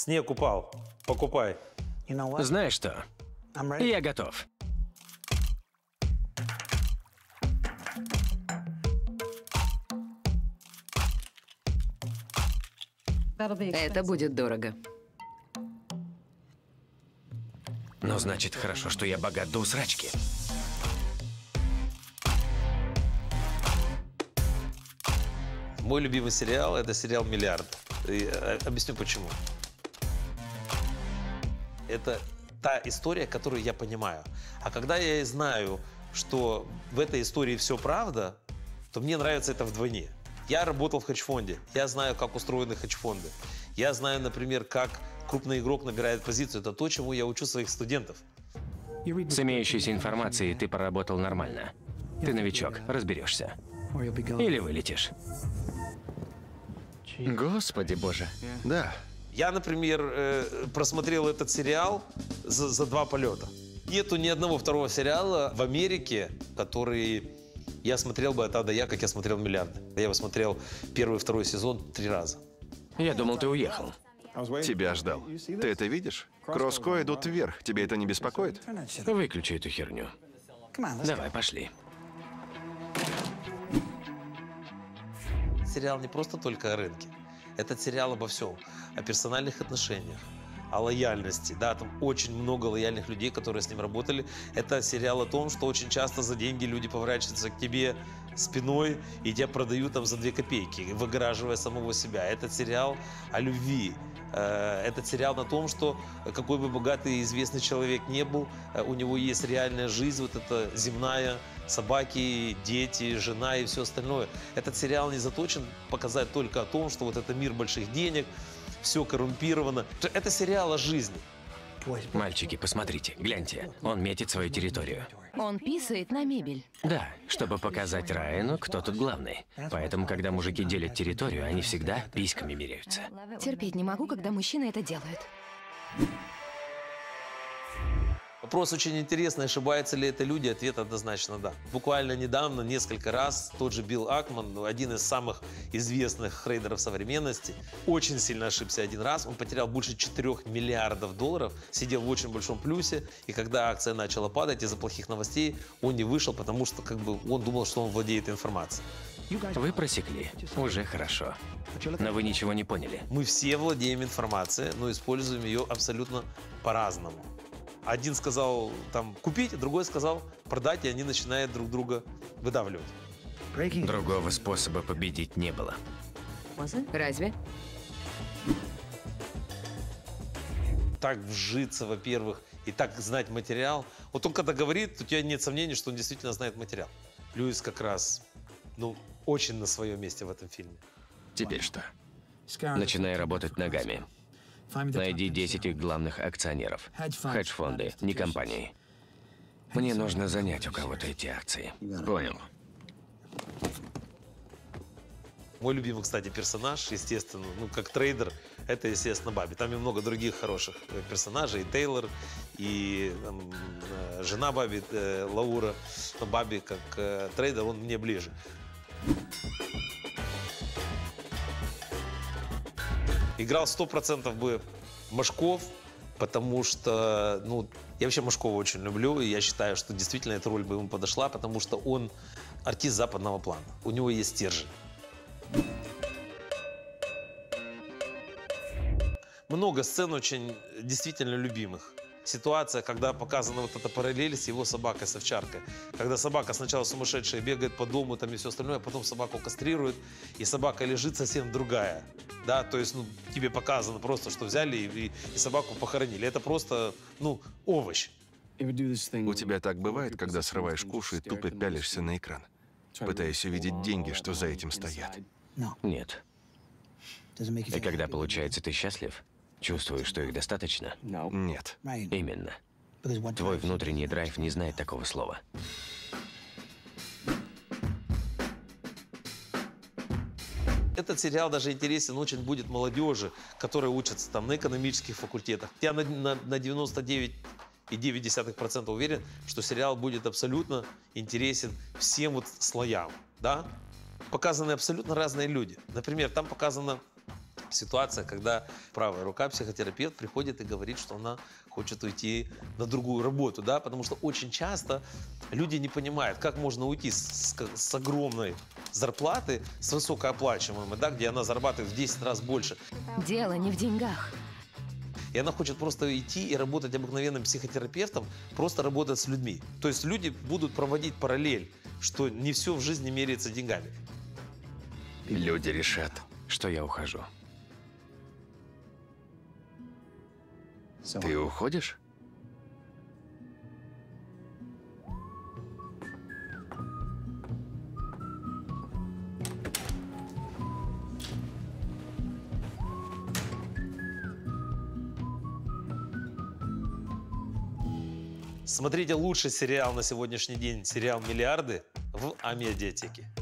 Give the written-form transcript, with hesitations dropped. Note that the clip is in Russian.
Снег упал. Покупай. Знаешь что? Я готов. Это будет дорого. Ну, значит, хорошо, что я богат до усрачки. Мой любимый сериал – это сериал «Миллиард». И, объясню почему. Это та история, которую я понимаю. А когда я знаю, что в этой истории все правда, то мне нравится это вдвойне. Я работал в хедж-фонде. Я знаю, как устроены хедж-фонды. Я знаю, например, как крупный игрок набирает позицию. Это то, чему я учу своих студентов. С имеющейся информацией ты поработал нормально. Ты новичок, разберешься. Или вылетишь. Господи боже. Да. Я, например, просмотрел этот сериал за 2 полета. Нету ни одного второго сериала в Америке, который я смотрел бы от А до Я, как я смотрел «Миллиард». Я его смотрел 1 и 2 сезон 3 раза. Я думал, ты уехал. Тебя ждал. Ты это видишь? Кроско идут вверх. Тебе это не беспокоит? Выключи эту херню. Давай, пошли. Сериал не просто только о рынке. Этот сериал обо всем. О персональных отношениях, о лояльности. Да, там очень много лояльных людей, которые с ним работали. Это сериал о том, что очень часто за деньги люди поворачиваются к тебе спиной и тебя продают там за 2 копейки, выгораживая самого себя. Этот сериал о любви. Этот сериал на том, что какой бы богатый и известный человек не был, у него есть реальная жизнь, вот эта земная, собаки, дети, жена и все остальное. Этот сериал не заточен показать только о том, что вот это мир больших денег, все коррумпировано. Это сериал о жизни. Мальчики, посмотрите, гляньте. Он метит свою территорию. Он писает на мебель. Да, чтобы показать Райану, кто тут главный. Поэтому, когда мужики делят территорию, они всегда письками меряются. Терпеть не могу, когда мужчины это делают. Вопрос очень интересный, ошибаются ли это люди? Ответ однозначно да. Буквально недавно, несколько раз, тот же Билл Акман, один из самых известных трейдеров современности, очень сильно ошибся один раз. Он потерял больше 4 миллиардов долларов, сидел в очень большом плюсе, и когда акция начала падать из-за плохих новостей, он не вышел, потому что он думал, что он владеет информацией. Вы просекли. Уже хорошо. Но вы ничего не поняли. Мы все владеем информацией, но используем ее абсолютно по-разному. Один сказал там купить, другой сказал продать, и они начинают друг друга выдавливать. Другого способа победить не было. Разве? Так вжиться, во-первых, и так знать материал. Вот он когда говорит, у тебя нет сомнений, что он действительно знает материал. Льюис как раз, очень на своем месте в этом фильме. Теперь что? Начинай работать ногами. Найди 10 их главных акционеров. Хедж-фонды, не компании. Мне нужно занять у кого-то эти акции. Понял. Мой любимый, кстати, персонаж, естественно, как трейдер, это, естественно, Бобби. Там и много других хороших персонажей. И Тейлор, и жена Бобби, Лаура. Но Бобби, как трейдер, он мне ближе. Играл 100% бы Машков, потому что, я вообще Машкова очень люблю, и я считаю, что действительно эта роль бы ему подошла, потому что он артист западного плана, у него есть стержень. Много сцен очень действительно любимых. Ситуация, когда показана вот эта параллель с его собакой, с овчаркой. Когда собака сначала сумасшедшая бегает по дому там и все остальное, а потом собаку кастрируют, и собака лежит совсем другая. Да, то есть, тебе показано просто, что взяли и собаку похоронили. Это просто, овощ. У тебя так бывает, когда срываешь куш и тупо пялишься на экран, пытаясь увидеть деньги, что за этим стоят? Нет. И когда получается, ты счастлив? Чувствуешь, что их достаточно? Нет. Именно. Твой внутренний драйв не знает такого слова. Этот сериал даже интересен очень будет молодежи, которая учится там на экономических факультетах. Я на 99,9% уверен, что сериал будет абсолютно интересен всем слоям. Да? Показаны абсолютно разные люди. Например, там показана ситуация, когда правая рука, психотерапевт, приходит и говорит, что она хочет уйти на другую работу, да, потому что очень часто люди не понимают, как можно уйти с огромной зарплаты, с высокооплачиваемой, да, где она зарабатывает в 10 раз больше. Дело не в деньгах. И она хочет просто идти и работать обыкновенным психотерапевтом, просто работать с людьми. То есть люди будут проводить параллель, что не все в жизни меряется деньгами. Люди решат, что я ухожу. Ты уходишь? Смотрите лучший сериал на сегодняшний день, сериал «Миллиарды» в Амедиатеке.